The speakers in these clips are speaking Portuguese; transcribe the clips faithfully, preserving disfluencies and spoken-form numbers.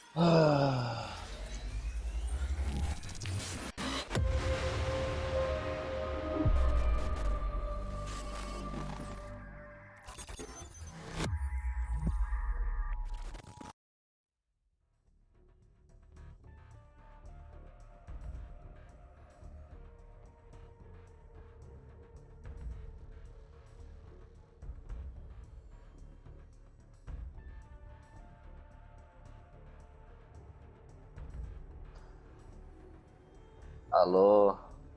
Ah. Alô?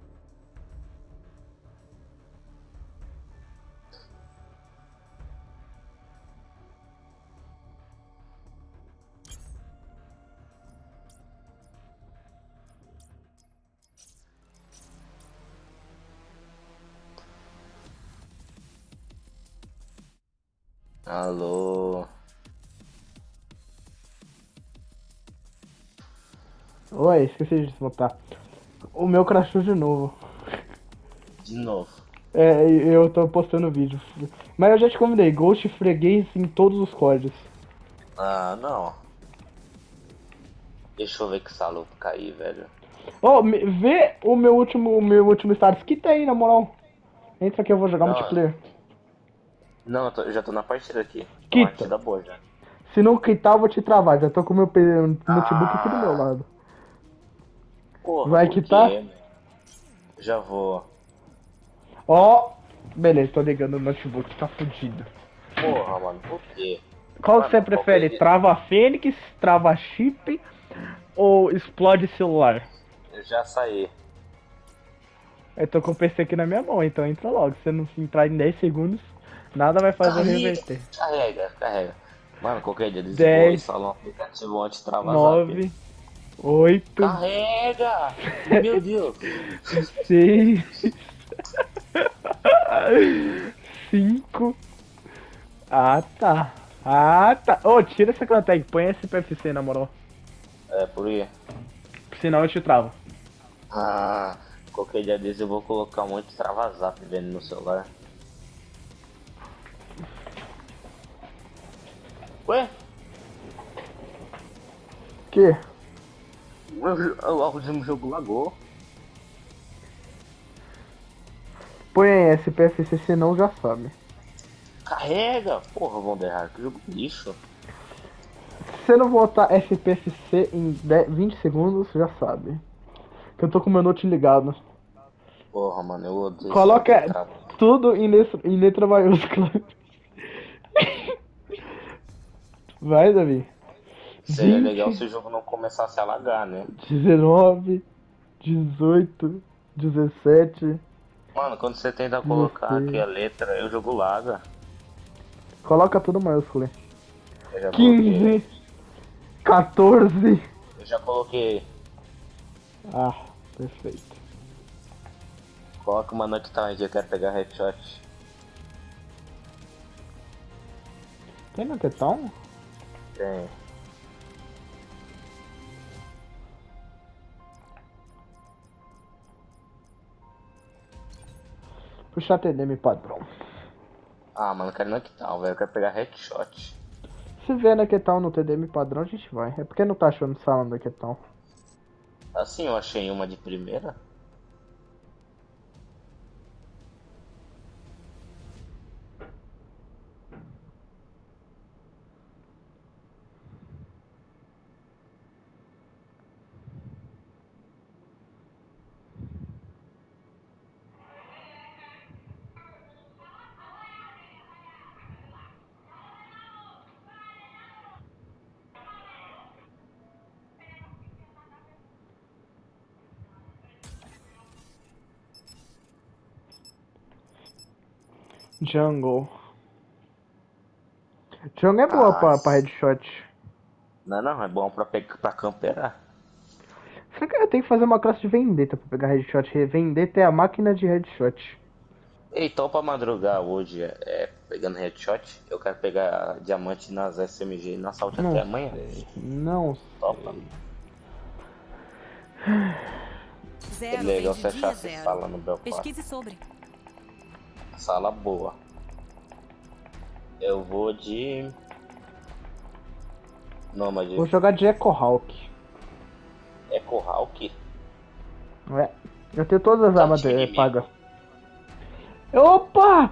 Alô? Oi, esqueci de desmontar. O meu crashou de novo. De novo. É, eu tô postando vídeo. Mas eu já te convidei, Ghost freguês em todos os códigos. Ah, não. Deixa eu ver que salo cair, velho. Ô, oh, vê o meu último, o meu último status. Quita aí, na moral. Entra que eu vou jogar Não, multiplayer. não, eu, tô- eu já tô na partida aqui. Tô uma Quita. partida boa já. Se não quitar, eu vou te travar. Já tô com o meu notebook aqui do meu Ah, lado. porra, Vai por quitar? quê, meu? Já vou. Ó, oh, beleza, tô ligando o notebook, tá fudido. Porra, mano, por quê? Qual que você Mano, qualquer prefere? dia. Trava Fênix, trava chip ou explode celular? Eu já saí. Eu tô com o P C aqui na minha mão, então entra logo. Se você não entrar em dez segundos, nada vai fazer eu Carrega, reverter. carrega, carrega. Mano, qualquer dia desse vou dez, instalar um aplicativo anti-trava-zap. nove, oito, Carrega! Meu Deus! seis, cinco. Ah, tá. Ah, tá. Ô, oh, tira essa Clantek, põe esse P F C na moral. É, por aí. Senão eu te travo. Ah, qualquer dia desse eu vou colocar muito trava-zap vendo no celular. Ué? Que? O último jogo lagou. Põe aí esse P F C, senão já sabe. Carrega! Porra, Vonderhaar, que jogo lixo. Se você não botar F P S C em dez, vinte segundos, já sabe. Que eu tô com o meu note ligado. Porra, mano, eu odeio esse bagulho de Coloca trava. tudo em letra, em letra maiúscula. Vai, Davi. Seria legal vinte, se o jogo não começasse a lagar, né? dezenove, dezoito, dezessete, Mano, quando você tenta colocar aqui dezesseis. a letra, o jogo laga. Coloca tudo maiúsculo. Eu já coloquei. quinze, quatorze. Eu já coloquei. Ah, perfeito. Coloca uma noite tarde, eu quero pegar headshot. Tem no Tetão? Tem. Puxar T D M padrão. Ah, mano, eu quero knockdown, velho. Eu quero pegar headshot. Se vier na Quetal no T D M padrão, a gente vai. É porque não tá achando salão da Quetal. Assim eu achei uma de primeira. Jungle. Jungle é boa Ah, pra, pra headshot. não, não, é bom pra, pegar, pra camperar. Só que eu tenho que fazer uma classe de Vendetta pra pegar headshot. Vendetta é a máquina de headshot. Então pra madrugar hoje é, é pegando headshot. Eu quero pegar diamante nas S M G e na Salt Não até amanhã. sei. Não Topa. sei. É Zero legal vem você de achar dia essa zero. sala no Belfast. Pesquise sobre. Sala boa. Eu vou de... Nômade. Vou jogar de Echo Hawk. Echo Hawk? É. Eu tenho todas as Tá armas time de- inimigo. pagas. Opa!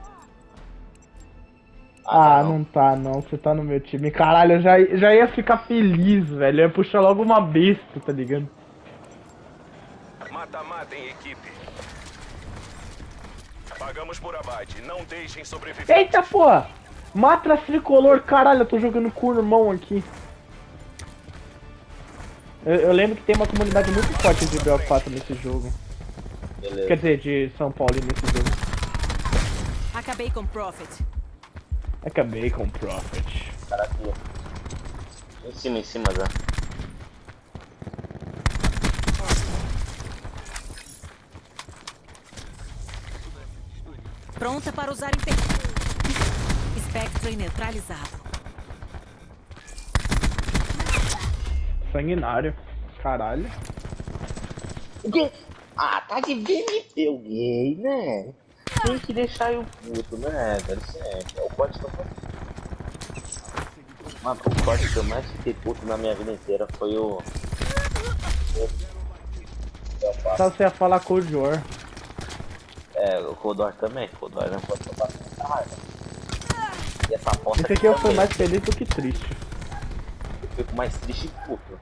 Ah, Ah, não. não tá não, você tá no meu time. Caralho, eu já, já ia ficar feliz, velho. Eu ia puxar logo uma besta, tá ligado? Mata-mata em equipe. Pagamos por abate. Não deixem sobreviver. Eita porra! Matra tricolor, caralho, eu tô jogando com o irmão aqui. Eu, eu lembro que tem uma comunidade muito forte de B O quatro nesse jogo. Beleza. Quer dizer, de São Paulo nesse jogo. Acabei com Prophet. Acabei com o Prophet. Cara aqui. Em cima, em cima já. Pronta para usar inter... Spectre neutralizado. Sanguinário. Caralho. O quê? Ah, tá de B M T o gay, né? Tem que deixar eu puto, né? Deve ser. É o corte que eu mais... Mano, o corte que eu mais fiquei puto na minha vida inteira foi o... Só você ia falar Cold War. É, o Codor também. O Codor não pode tomar muita raiva. E essa aposta Esse aqui eu fui também. mais feliz do que triste. Eu fico mais triste e puto.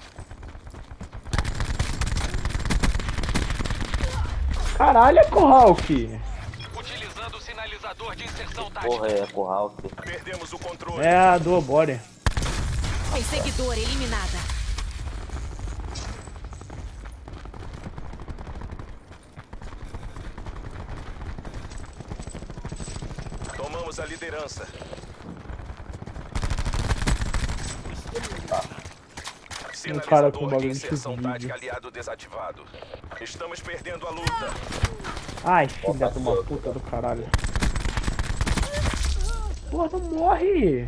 Caralho, Echo Hawk! Utilizando o sinalizador de inserção tática. Porra, é Corral. Perdemos o controle. É a do Body. Perseguidora eliminada. Tomamos a liderança. Um cara com Sinalizador de bagulho de inserção vídeo. tática aliado desativado. Estamos perdendo a luta. Ai, filha de uma puta do caralho. Porra, não morre!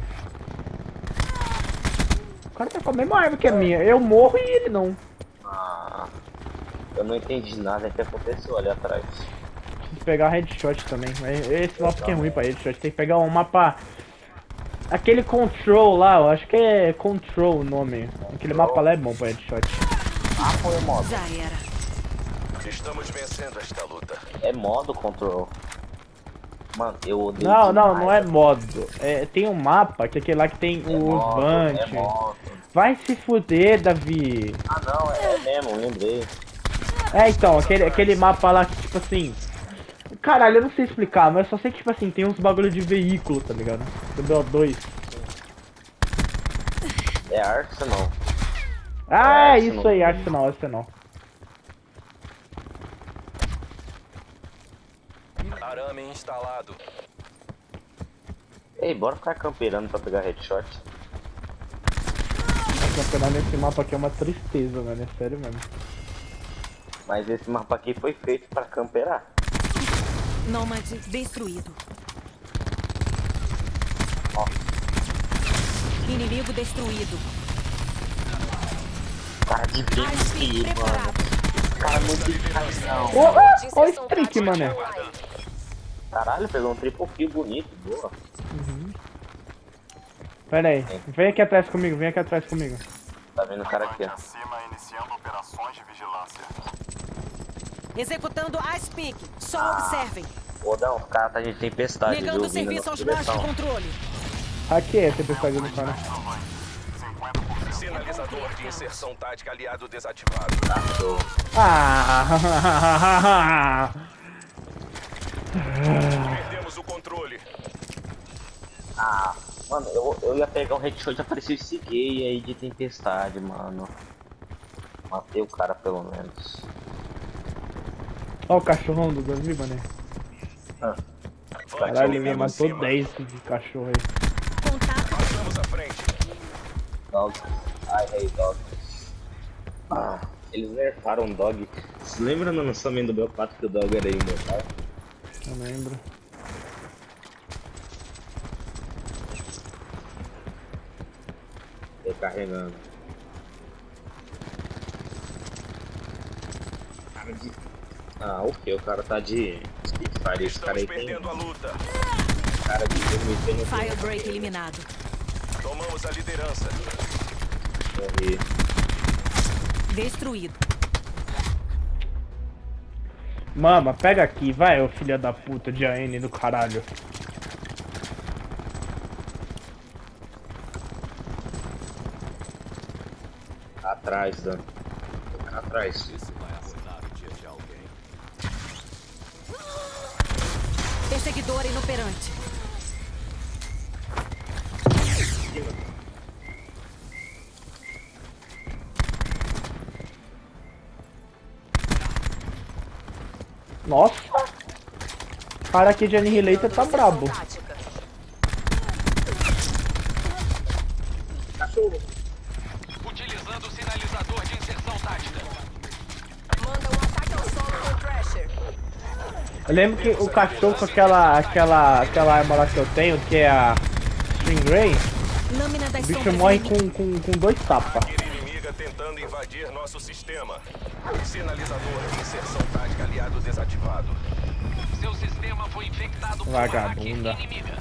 O cara tá com a mesma arma que a minha. Eu morro e ele não. Ah, eu não entendi nada que aconteceu ali atrás. Preciso pegar headshot também. mas Esse mapa que é ruim pra headshot. Tem que pegar um mapa... Aquele Control lá, eu acho que é Control o nome. Aquele mapa lá é bom pra headshot. Ah, foi modo. Já era. Estamos vencendo esta luta. É modo control. Mano, eu odeio. Não, não, demais. não é modo. É, tem um mapa que é aquele lá que tem É o modo, Vant. é modo. Vai se fuder, Davi. Ah, não, é, é mesmo, lembrei. É, então, aquele, aquele mapa lá que, tipo assim... Caralho, eu não sei explicar, mas eu só sei que, tipo assim, tem uns bagulho de veículo, tá ligado? Do B O dois. É Arsenal. Ah, é É, isso aí, Arsenal, Arsenal. Arame instalado. Ei, bora ficar camperando pra pegar headshot. Campeonato nesse mapa aqui é uma tristeza, velho, é sério mesmo. Mas esse mapa aqui foi feito pra camperar. Nômade destruído. Ó. Inimigo destruído. Cara de B M T, mano. Preparado. Cara, não tem traição. Porra! Olha o streak, mano. Caralho, pegou um triple kill bonito, boa. Pera aí, vem aqui atrás comigo, vem aqui atrás comigo. Tá vendo o cara aqui, ó. Acima iniciando operações de vigilância. Executando Ice Peak. Só observem. Ô, não, os caras tá de tempestade, viu? Negando Vindo serviço na aos nós de direção. controle. Aqui é a tempestade do cara. Sinalizador de inserção tática aliado desativado. Show. Ah! Perdemos o controle. Ah, mano, eu, eu ia pegar um headshot, apareceu esse gay aí de tempestade, mano. Matei o cara pelo menos. Olha o cachorrão do Davi, mano. Ah, Caralho, ele me Inimigo em matou cima. dez de cachorro aí. Contato. Passamos à frente. dog. I hate dogs. Ah, eles nerfaram o dog. Você lembra no lançamento do B O quatro que o dog era imortal? Eu lembro. Tô carregando. Cara de... Ah, ok, o cara tá de Spitfire, esse cara Estamos aí tem perdendo a luta. cara de M P no Firebreak eliminado. Tomamos a liderança. Morri. Destruído. Mama, pega aqui, vai, ô filha da puta de A N do caralho. Atrás, Dan. Atrás. Perseguidor inoperante. Nossa! O cara aqui de Annihilator tá brabo. Utilizando o sinalizador de inserção tática. Manda um ataque ao solo com o Thrasher. Eu lembro que o cachorro com aquela, aquela, aquela arma lá que eu tenho, que é a Stingray, Lâmina das o bicho sombras morre inimigas. com, com, com dois tapas. Máquina inimiga tentando invadir nosso sistema. Sinalizador de inserção tática aliado desativado. Seu sistema foi infectado por uma Vagabunda. máquina inimiga.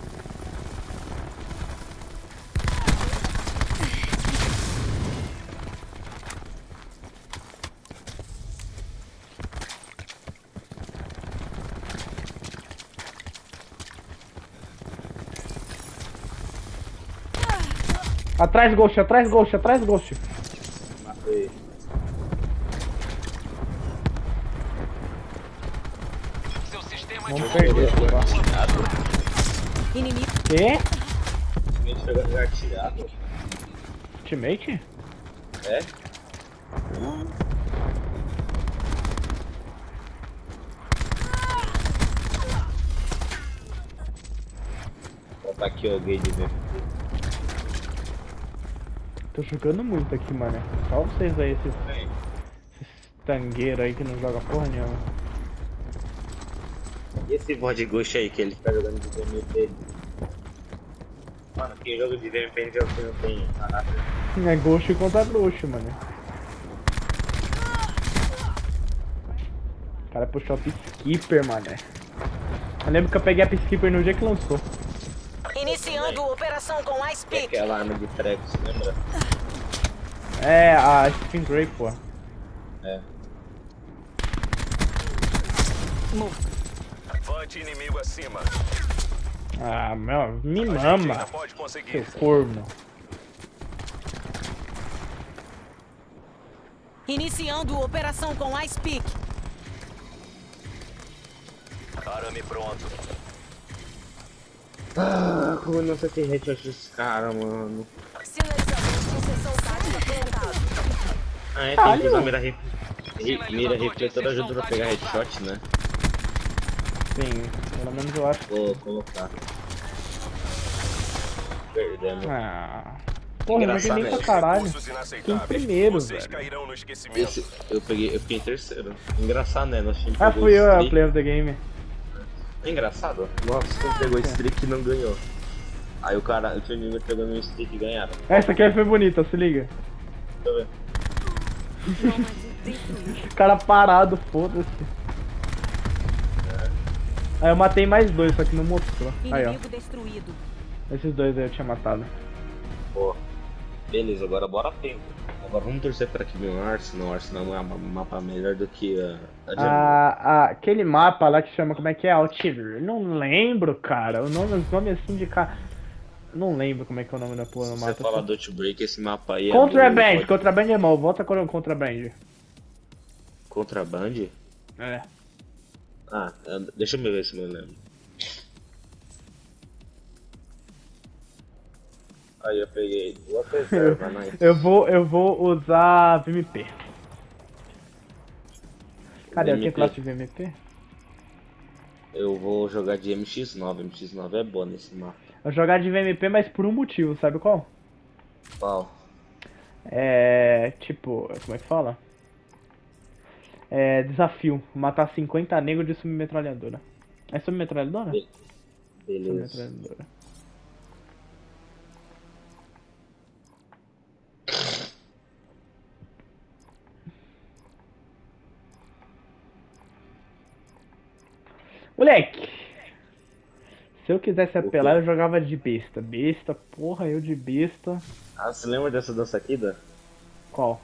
Atrás Ghost, atrás Ghost, atrás Ghost. Matei. Seu sistema Vamos perder, será? Inimigo. Quê? Me pegando engatilhado. Ultimate? É? Vou botar aqui alguém de ver. Tô jogando muito aqui, mano. Só vocês aí, esses, esses tangueiros aí que não joga porra nenhuma. E esse bode ghost aí que ele fica jogando de V M P? Mano, quem joga de V M P já não tem caráter. É Ghost contra Ghost, mano. O cara puxou a Peacekeeper, mano. Eu lembro que eu peguei a Peacekeeper no dia que lançou. Iniciando operação com Ice Que é Pick. aquela arma de treco, você lembra? É, a Stingray, pô. É. Morto. Vante inimigo acima. Ah, meu, me A gente mama, ainda pode seu conseguir. corno. Iniciando operação com Ice Pick. Arame pronto. Ah, como eu não sei que headshot desse cara, mano. Sinalizador de inserção tática plantado. Ah, é, tem Caralho. que usar mira, ref... re- mira refletora ajuda pra pegar headshot, né? Sim, pelo menos eu acho. Vou colocar. Perdemos. Ah. Porra, eu joguei Engraçado, nem né? pra caralho. Recursos Fiquei em inaceitáveis. primeiro, Vocês velho. cairão no esquecimento. Esse, eu peguei, eu fiquei em terceiro. Engraçado, né? Nosso time Ah, pegou fui eu a streak. player of the game. É engraçado. Nossa, quem pegou streak e não ganhou. Aí o cara, o time inimigo pegou meu streak e ganharam. Essa aqui foi bonita, se liga. Deixa eu ver. O cara parado, foda-se. Aí eu matei mais dois, só que não mostrou. Aí, ó. Inimigo destruído. Esses dois aí eu tinha matado. Pô. Beleza, agora bora tempo. Agora vamos torcer para que venha o Arsenal. O Arsenal é um mapa melhor do que a, a Germany. Ah, ah, aquele mapa lá que chama, como é que é? Altiver. Não lembro, cara. O nome, os nomes assim de cara. Não lembro como é que é o nome da porra do Se você mapa. falar do Outbreak, esse mapa aí é. Contraband, muito- Contraband é mal. Volta com o Contraband. Contraband? É. Ah, deixa eu ver se eu me lembro. Aí eu peguei duas reservas, né? Eu vou, eu vou usar V M P. Cadê? Eu V M P. tenho classe de V M P? Eu vou jogar de M X nove. M X nove é bom nesse mapa. Eu vou jogar de V M P, mas por um motivo, sabe qual? Qual? É. Tipo, como é que fala? É. Desafio: matar cinquenta negros de submetralhadora. É submetralhadora? Be- Beleza. Submetralhadora. Moleque! Se eu quisesse quê? apelar, eu jogava de besta. Besta, porra, eu de besta. Ah, você lembra dessa dança aqui, Dan? Qual?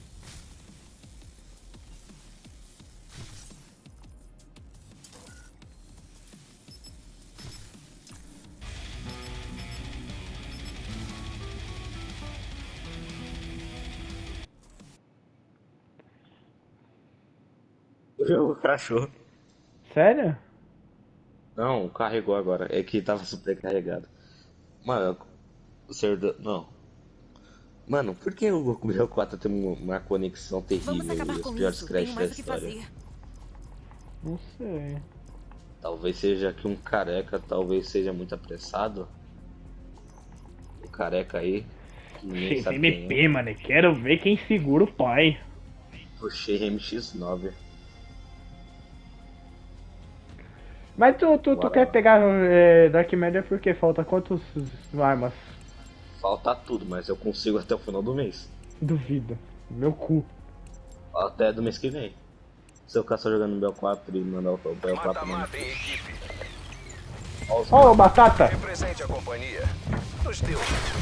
O cachorro. Sério? Não, carregou agora. É que tava supercarregado. Mano, o servidor. Não. Mano, por que o Goku B quatro tem uma conexão terrível Vamos acabar e os com piores isso. crashes Tenho da mais o que história? fazer. Não sei. Talvez seja que um careca talvez seja muito apressado. O careca aí. Que ninguém sabe quem é. M P, mano. Quero ver quem segura o pai. Puxei M X nove. Mas tu, tu, tu Bora quer lá. pegar é, Dark Matter porque falta quantas armas? Falta tudo, mas eu consigo até o final do mês. Duvido. Meu cu. Até do mês que vem. Se eu ficar só jogando no B O quatro e mandar o B O quatro mesmo. Mata-mata em equipe. Ó, oh, batata! Represente a companhia. Dos teus.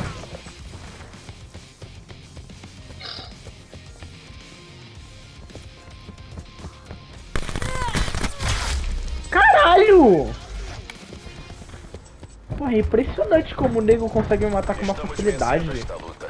Caralho! Pô, é impressionante como o nego consegue me matar com uma Estamos facilidade. vencendo esta luta.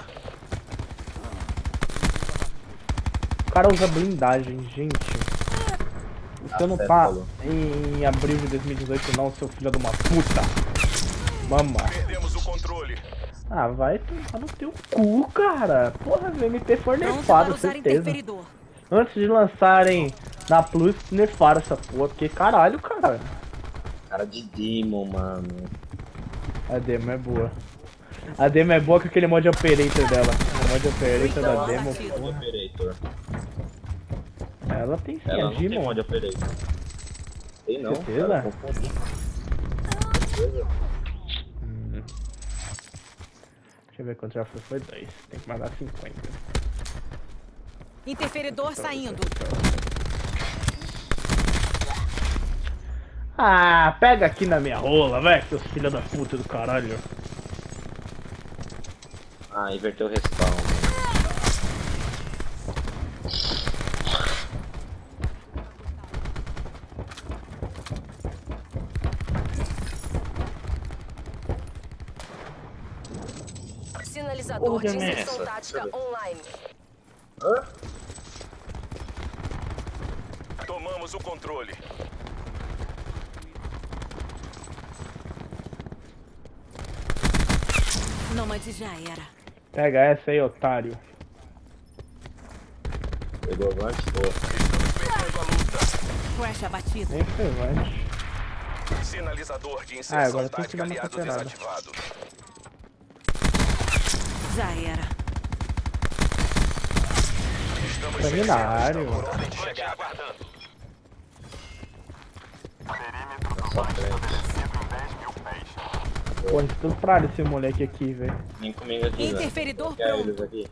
O cara usa blindagem, gente. Você não Até tá falou. em abril de dois mil e dezoito não, seu filho de uma puta. Mama. Perdemos o controle. Ah, vai tomar no teu cu, cara. Porra, o M P foi Pronto nerfado, para usar certeza. interferidor. Antes de lançarem na Plus, nerfaram essa porra. Porque caralho, cara. Cara de Demon, mano. A demo é boa. A demo é boa com aquele mod operator dela. O mod operator da Então, demo, batido. porra. Operator. Ela tem sim, Ela a não tem Demon. mod operator. Tem não, Certeza? cara, confundi. Certeza? Hum. Deixa eu ver quanto já foi. Foi dois. Tem que mandar cinquenta. Interferidor saindo. Ah, pega aqui na minha rola, vai, seus filha da puta do caralho. Ah, inverteu o respawn. Sinalizador Porra, de é inserção essa? tática Deixa eu ver. online. Hã? Tomamos o controle. Nômade já era. Pega essa aí, otário. Pegou avante, boa. Estamos perdendo a luta. Crash abatido. Nem relevante. Sinalizador de Ah, inserção agora tem que tática dar uma aliado recuperada. desativado. Já era. Estamos Seminário. vencendo. Por ordem de chegada. Aguardando. Perímetro do banco estabelecido em dez mil pés. Pô, estupraram esse moleque aqui, velho. Vem comigo aqui, velho. Interferidor Quer pronto. eles aqui?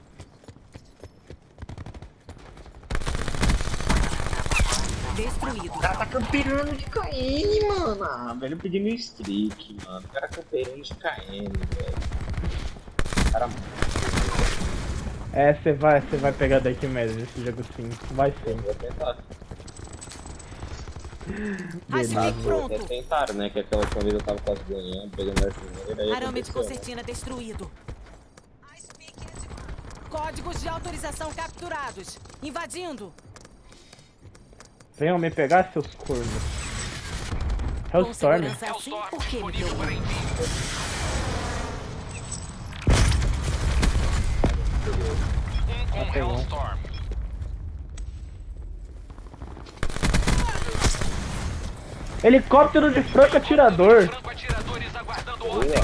Destruído. O cara tá camperando de K N, mano. Ah, velho, pedindo streak, mano. O cara camperando de K N, velho. O cara... É, você vai, você vai pegar Dark Matter nesse jogo sim. Vai sim. Vou tentar. Rasfik Vou pronto. tentar, né? Que aquela última vez eu tava quase ganhando, pegando essa aí Arame de aconteceu, né? concertina destruído. Códigos de autorização capturados. Invadindo. Venham me pegar, seus cornos. Com Hellstorm. segurança assim, por que me Disponível para envio. Um com pegou. Hellstorm. Helicóptero de franco atirador. Franco atiradores aguardando Boa. ordem.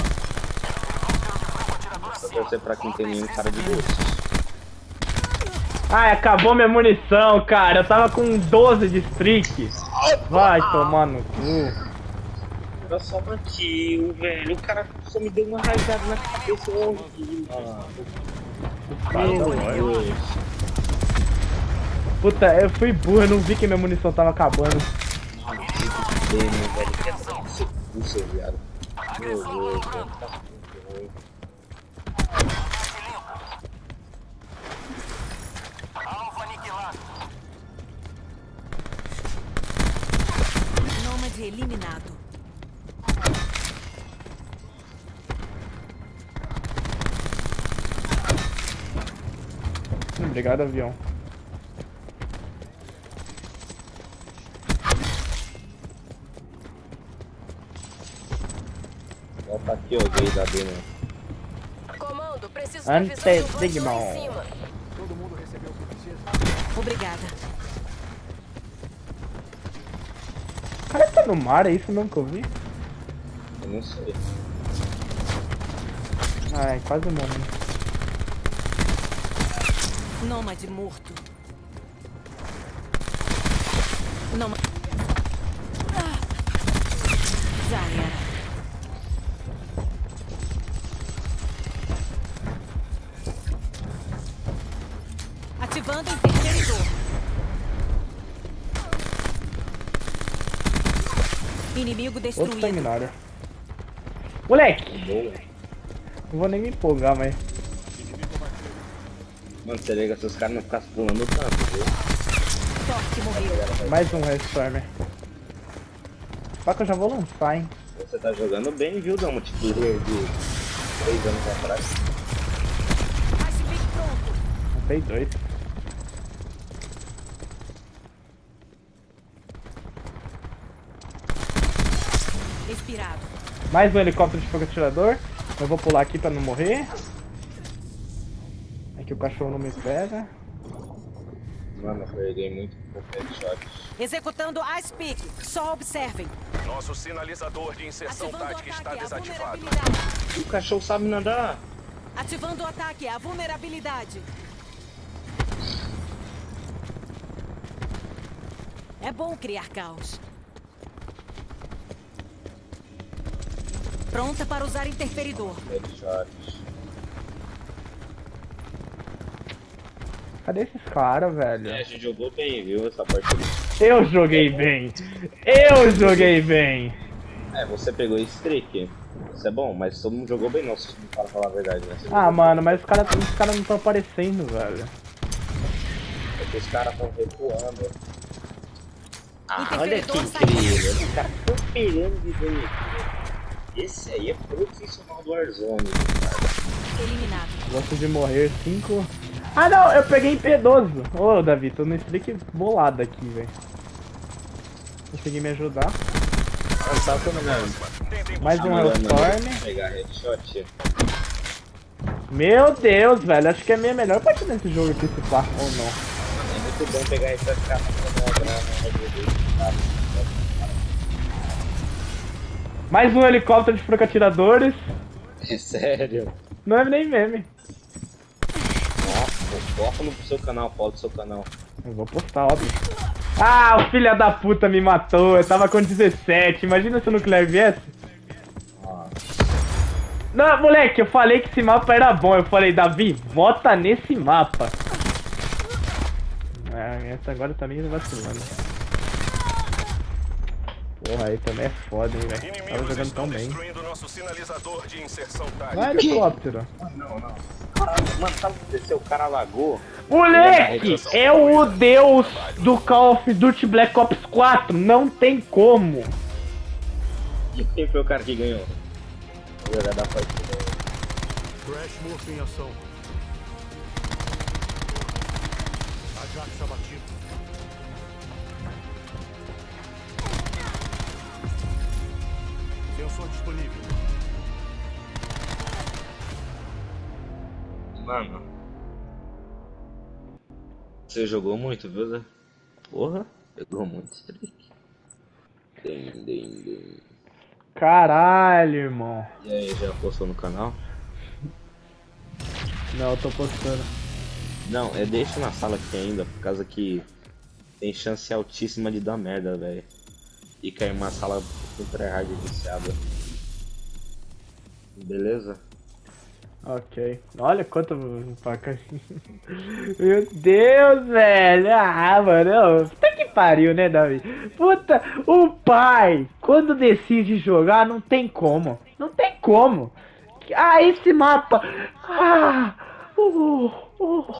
Vou torcer pra quem tem nenhum cara de gosto. Ai, acabou minha munição, cara. Eu tava com doze de streak. Vai tomar no cu. Era só uma kill, velho. O cara só me deu uma rajada na cabeça. Eu ouvi, mano. Meu Deus. Puta, eu fui burro, eu não vi que minha munição tava acabando. Mano, que demo, velho. Que é tão expulso, viado. Meu Deus, cara, tá muito ruim. Alvo aniquilado. Nômade eliminado. Obrigado, avião. Volta aqui, ó, gay da B, né? Comando, preciso da visão do Anti-Sigma. bandido em cima. Obrigada. O cara tá no mar, é isso mesmo que eu vi? Eu não sei. Ai, quase morri. Nômade morto. Nômade. Ah. Já era. Ativando o interferidor. Inimigo Outro destruído. sanguinário. Moleque! Boa. Não vou nem me empolgar, mas... Mano, você liga se os caras não ficassem pulando tanto, viu? Sorte morreu. Mais um Restormer. Só que eu já vou lançar, hein? Você tá jogando bem, viu? Dá um multiplayer de três anos atrás. Icepick pronto. Matei dois. Expirado. Mais um helicóptero de fogo atirador. Eu vou pular aqui pra não morrer. É que o cachorro não me pega. Mano, eu perdi muito por headshot. Executando Icepick. Só observem. Nosso sinalizador de inserção Ativando o tática está ataque. A desativado. vulnerabilidade. O cachorro sabe nadar. Ativando o ataque. A vulnerabilidade. É bom criar caos. Pronta para usar interferidor. Headshot. Cadê esses caras, velho? É, a gente jogou bem, viu? Essa partida. Eu joguei bem! Eu joguei bem! É, você pegou esse streak. Isso é bom, mas todo mundo jogou bem, não, se não para falar a verdade, né? Você Ah, jogou mano, mas os caras os cara não estão aparecendo, velho. bem, porque os caras estão recuando. Ah, Interferidor olha que saindo. incrível. Os caras estão pegando de dano. Esse aí é profissional do Warzone, cara. Eliminado. Gosto de morrer cinco. Ah não, eu peguei em P doze. Ô Davi, tô no streak bolado aqui, velho. Consegui me ajudar. Ah, sabe como não? Tentem Mais um Ah, mano, Hellstorm. pegar headshot. Meu Deus, velho. Acho que é a minha melhor partida nesse jogo aqui, se pá, ou não. É muito bom pegar headshot pra grana. Mais um helicóptero de franco-atiradores. É sério? Não é nem meme. Nossa, foca no seu canal, foca no seu canal. Eu vou postar, óbvio. Ah, o filho da puta me matou. Eu tava com dezessete. Imagina se o nuclear viesse. Nossa. Não, moleque, eu falei que esse mapa era bom. Eu falei, Davi, vota nesse mapa. Ah, essa agora tá meio vacilando. Porra, aí também é foda, hein, velho. Tava Inimigos jogando estão tão bem. destruindo nosso sinalizador de inserção tática. Vai, helicóptero. Ah, não, não. Mano, sabe o que aconteceu? O cara lagou. Moleque, é o deus do Call of Duty Black Ops quatro. Não tem como. E quem foi o cara que ganhou? Vou jogar da partida. Crash morto em ação. Ajax abatido. Sensor disponível. Mano. Você jogou muito, viu, Zé? Porra, jogou muito streak. Dem, dem, dem. Caralho, irmão. E aí, já postou no canal? Não, eu tô postando. Não, é deixa na sala aqui ainda, por causa que tem chance altíssima de dar merda, velho. E cair uma sala com tryhard viciada. Beleza? Ok. Olha quanto faca. Meu Deus, velho. Ah, mano. Puta que pariu, né, Davi? Puta, o pai, quando decide jogar, não tem como. Não tem como. Ah, esse mapa. Ah, uh, uh.